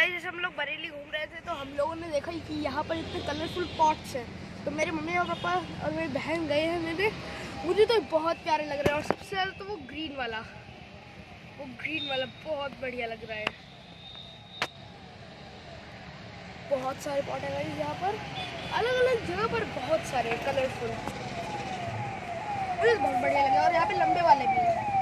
Guys जैसे हम लोग बरेली घूम रहे थे तो हम लोगों ने देखा कि यहाँ पर इतने कलरफुल पॉट्स हैं। तो मेरे मम्मी और पापा और मेरी बहन गए हैं मेरे, मुझे तो बहुत प्यारे लग रहे हैं। और सबसे ज़्यादा तो वो ग्रीन वाला बहुत बढ़िया लग रहा है। बहुत सारे पॉट हैं गाइस यहाँ पर, अलग अलग जगह पर बहुत सारे कलरफुल, मुझे बहुत बढ़िया लगे। और यहाँ पे लंबे वाले भी हैं।